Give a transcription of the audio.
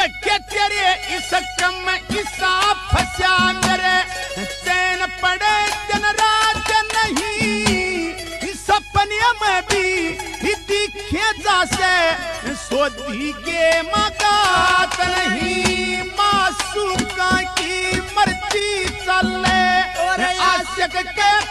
के तेरे इस कम ईसा फंसा मेरे चैन पड़े दिन रात नहीं सपने में भी दिखे जासे सोधी के मकात नहीं मासूका की मर्जी चले आशिक के